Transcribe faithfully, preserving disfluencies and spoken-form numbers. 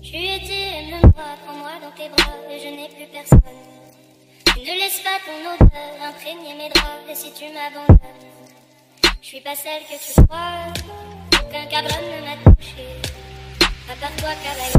Tu étais, aime-moi, prends-moi dans tes bras, et je n'ai plus personne. Tu ne laisses pas ton odeur imprégner mes draps, et si tu m'abandonnes, je suis pas celle que tu crois. Aucun cabron ne m'a touché, à part toi, cavalier.